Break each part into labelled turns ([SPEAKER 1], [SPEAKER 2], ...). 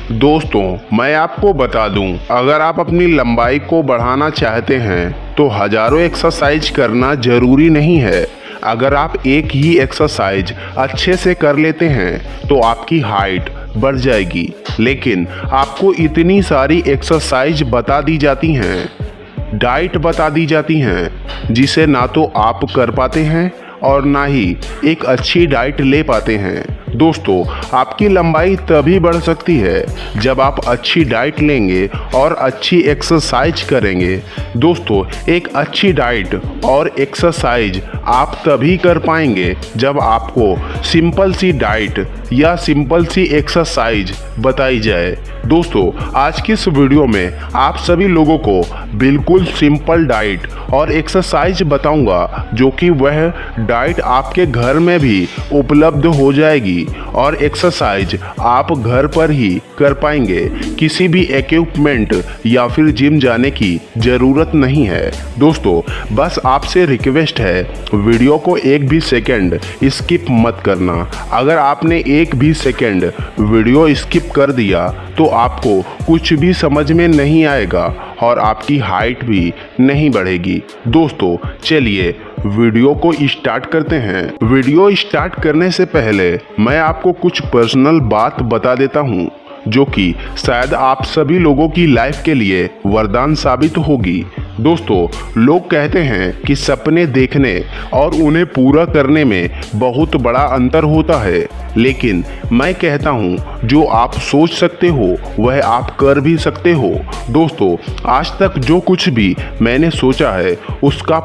[SPEAKER 1] दोस्तों मैं आपको बता दूं, अगर आप अपनी लंबाई को बढ़ाना चाहते हैं तो हजारों एक्सरसाइज करना जरूरी नहीं है। अगर आप एक ही एक्सरसाइज अच्छे से कर लेते हैं तो आपकी हाइट बढ़ जाएगी। लेकिन आपको इतनी सारी एक्सरसाइज बता दी जाती हैं, डाइट बता दी जाती हैं, जिसे ना तो आप कर पाते हैं और ना ही एक अच्छी डाइट ले पाते हैं। दोस्तों आपकी लंबाई तभी बढ़ सकती है जब आप अच्छी डाइट लेंगे और अच्छी एक्सरसाइज करेंगे। दोस्तों एक अच्छी डाइट और एक्सरसाइज आप तभी कर पाएंगे जब आपको सिंपल सी डाइट या सिंपल सी एक्सरसाइज बताई जाए। दोस्तों आज की इस वीडियो में आप सभी लोगों को बिल्कुल सिंपल डाइट और एक्सरसाइज बताऊंगा, जो कि वह डाइट आपके घर में भी उपलब्ध हो जाएगी और एक्सरसाइज आप घर पर ही कर पाएंगे। किसी भी इक्विपमेंट या फिर जिम जाने की ज़रूरत नहीं है। दोस्तों बस आपसे रिक्वेस्ट है, वीडियो को एक भी सेकंड स्किप मत करना। अगर आपने एक भी सेकंड वीडियो स्किप कर दिया तो आपको कुछ भी समझ में नहीं आएगा और आपकी हाइट भी नहीं बढ़ेगी। दोस्तों चलिए वीडियो को स्टार्ट करते हैं। वीडियो स्टार्ट करने से पहले मैं आपको कुछ पर्सनल बात बता देता हूँ, जो कि शायद आप सभी लोगों की लाइफ के लिए वरदान साबित होगी। दोस्तों लोग कहते हैं कि सपने देखने और उन्हें पूरा करने में बहुत बड़ा अंतर होता है, लेकिन मैं कहता हूं जो आप सोच सकते हो वह आप कर भी सकते हो। दोस्तों आज तक जो कुछ भी मैंने सोचा है उसका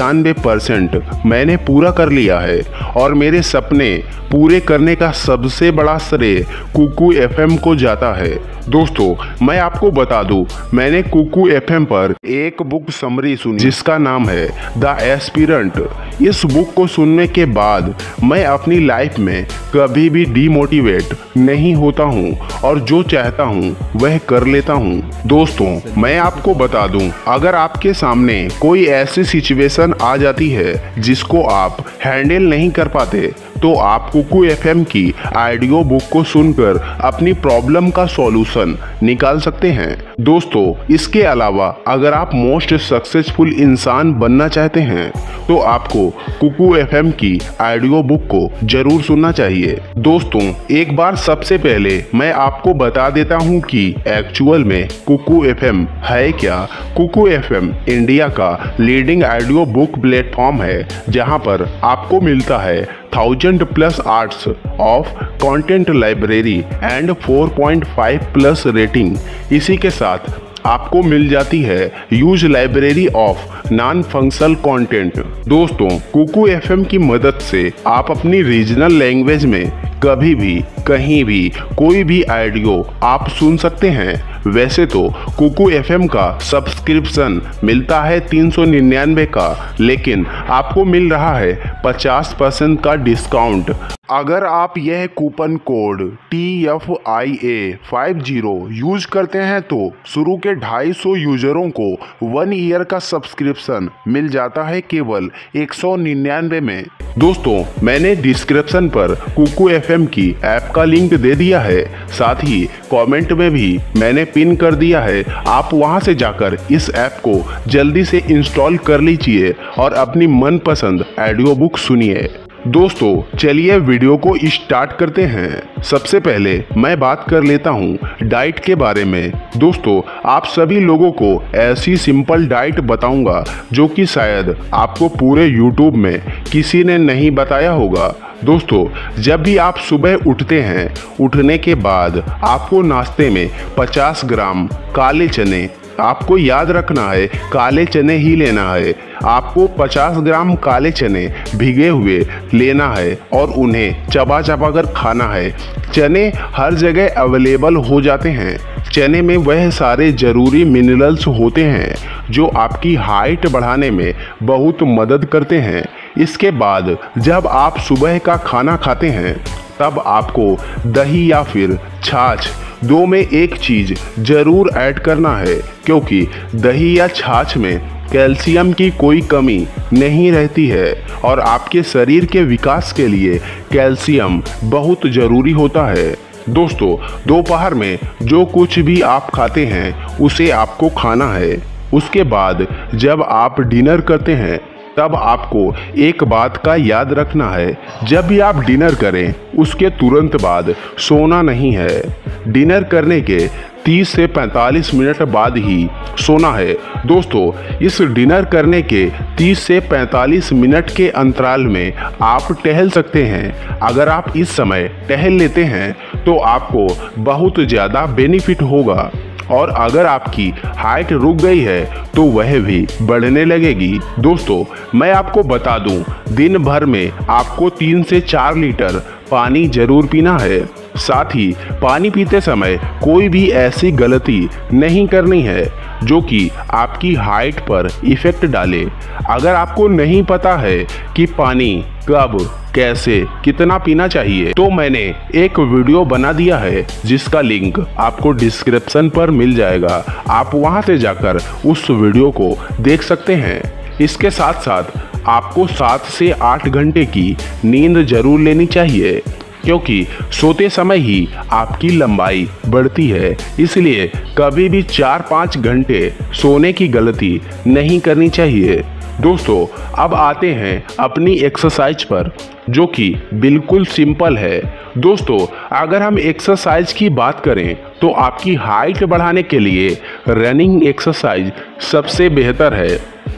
[SPEAKER 1] 95% मैंने पूरा कर लिया है और मेरे सपने पूरे करने का सबसे बड़ा श्रेय कुकू एफएम को जाता है। दोस्तों मैं आपको बता दूं, मैंने कुकू एफएम पर एक बुक समरी सुनी जिसका नाम है द एस्पिरेंट। इस बुक को सुनने के बाद मैं अपनी लाइफ में कभी भी डीमोटिवेट नहीं होता हूँ और जो चाहता हूँ वह कर लेता हूँ। दोस्तों मैं आपको बता दूं, अगर आपके सामने कोई ऐसी सिचुएशन आ जाती है जिसको आप हैंडल नहीं कर पाते तो आप कुकू एफएम की ऑडियो बुक को सुनकर अपनी प्रॉब्लम का सॉल्यूशन निकाल सकते हैं। दोस्तों इसके अलावा अगर आप मोस्ट सक्सेसफुल इंसान बनना चाहते हैं तो आपको कुकू एफएम की ऑडियो बुक को जरूर सुनना चाहिए। दोस्तों एक बार सबसे पहले मैं आपको बता देता हूं कि एक्चुअल में कुकू एफएम है क्या। कुकू एफएम इंडिया का लीडिंग ऑडियो बुक प्लेटफॉर्म है, जहां पर आपको मिलता है 1000+ hours of content library and 4.5+ rating. इसी के साथ आपको मिल जाती है use library of non functional content. दोस्तों कुकू एफएम की मदद से आप अपनी रीजनल लैंग्वेज में कभी भी कहीं भी कोई भी ऑडियो आप सुन सकते हैं। वैसे तो कुकू एफएम का सब्सक्रिप्शन मिलता है 399 का, लेकिन आपको मिल रहा है 50% का डिस्काउंट। अगर आप यह कूपन कोड TFIA50 यूज करते हैं तो शुरू के 250 यूजरों को 1 ईयर का सब्सक्रिप्शन मिल जाता है केवल 199 में। दोस्तों मैंने डिस्क्रिप्शन पर कुकू एफएम की ऐप का लिंक दे दिया है, साथ ही कमेंट में भी मैंने पिन कर दिया है। आप वहां से जाकर इस ऐप को जल्दी से इंस्टॉल कर लीजिए और अपनी मनपसंद ऑडियो बुक सुनिए। दोस्तों चलिए वीडियो को स्टार्ट करते हैं। सबसे पहले मैं बात कर लेता हूं डाइट के बारे में। दोस्तों आप सभी लोगों को ऐसी सिंपल डाइट बताऊंगा जो कि शायद आपको पूरे यूट्यूब में किसी ने नहीं बताया होगा। दोस्तों जब भी आप सुबह उठते हैं, उठने के बाद आपको नाश्ते में 50 ग्राम काले चने, आपको याद रखना है काले चने ही लेना है। आपको 50 ग्राम काले चने भिगे हुए लेना है और उन्हें चबा चबा कर खाना है। चने हर जगह अवेलेबल हो जाते हैं। चने में वह सारे ज़रूरी मिनरल्स होते हैं जो आपकी हाइट बढ़ाने में बहुत मदद करते हैं। इसके बाद जब आप सुबह का खाना खाते हैं तब आपको दही या फिर छाछ, दो में एक चीज़ ज़रूर ऐड करना है, क्योंकि दही या छाछ में कैल्शियम की कोई कमी नहीं रहती है और आपके शरीर के विकास के लिए कैल्शियम बहुत ज़रूरी होता है। दोस्तों, दोपहर में जो कुछ भी आप खाते हैं उसे आपको खाना है। उसके बाद जब आप डिनर करते हैं तब आपको एक बात का याद रखना है, जब भी आप डिनर करें उसके तुरंत बाद सोना नहीं है। डिनर करने के 30 से 45 मिनट बाद ही सोना है। दोस्तों, इस डिनर करने के 30 से 45 मिनट के अंतराल में आप टहल सकते हैं। अगर आप इस समय टहल लेते हैं तो आपको बहुत ज़्यादा बेनिफिट होगा और अगर आपकी हाइट रुक गई है तो वह भी बढ़ने लगेगी। दोस्तों, मैं आपको बता दूं, दिन भर में आपको 3 से 4 लीटर पानी जरूर पीना है। साथ ही पानी पीते समय कोई भी ऐसी गलती नहीं करनी है जो कि आपकी हाइट पर इफेक्ट डाले। अगर आपको नहीं पता है कि पानी कब, कैसे, कितना पीना चाहिए तो मैंने एक वीडियो बना दिया है जिसका लिंक आपको डिस्क्रिप्शन पर मिल जाएगा। आप वहां से जाकर उस वीडियो को देख सकते हैं। इसके साथ साथ आपको 7 से 8 घंटे की नींद जरूर लेनी चाहिए, क्योंकि सोते समय ही आपकी लंबाई बढ़ती है। इसलिए कभी भी 4-5 घंटे सोने की गलती नहीं करनी चाहिए। दोस्तों, अब आते हैं अपनी एक्सरसाइज पर, जो कि बिल्कुल सिंपल है। दोस्तों, अगर हम एक्सरसाइज की बात करें तो आपकी हाइट बढ़ाने के लिए रनिंग एक्सरसाइज सबसे बेहतर है।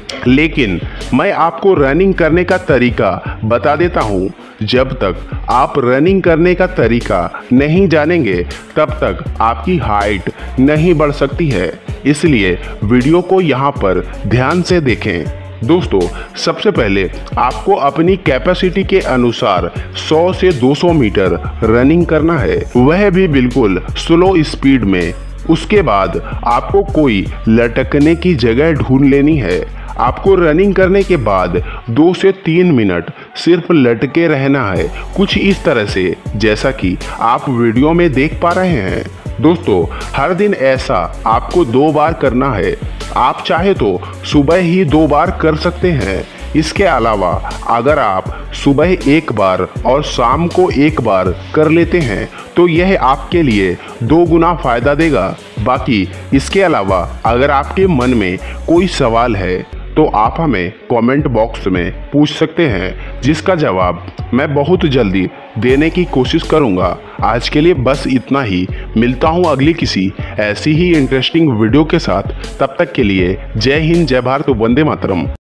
[SPEAKER 1] लेकिन मैं आपको रनिंग करने का तरीका बता देता हूँ। जब तक आप रनिंग करने का तरीका नहीं जानेंगे तब तक आपकी हाइट नहीं बढ़ सकती है। इसलिए वीडियो को यहाँ पर ध्यान से देखें। दोस्तों, सबसे पहले आपको अपनी कैपेसिटी के अनुसार 100 से 200 मीटर रनिंग करना है, वह भी बिल्कुल स्लो स्पीड में। उसके बाद आपको कोई लटकने की जगह ढूंढ लेनी है। आपको रनिंग करने के बाद 2 से 3 मिनट सिर्फ लटके रहना है, कुछ इस तरह से जैसा कि आप वीडियो में देख पा रहे हैं। दोस्तों, हर दिन ऐसा आपको 2 बार करना है। आप चाहे तो सुबह ही 2 बार कर सकते हैं। इसके अलावा अगर आप सुबह 1 बार और शाम को 1 बार कर लेते हैं तो यह आपके लिए 2 गुना फायदा देगा। बाकी इसके अलावा अगर आपके मन में कोई सवाल है तो आप हमें कमेंट बॉक्स में पूछ सकते हैं, जिसका जवाब मैं बहुत जल्दी देने की कोशिश करूंगा। आज के लिए बस इतना ही। मिलता हूं अगली किसी ऐसी ही इंटरेस्टिंग वीडियो के साथ। तब तक के लिए जय हिंद, जय भारत, वंदे मातरम।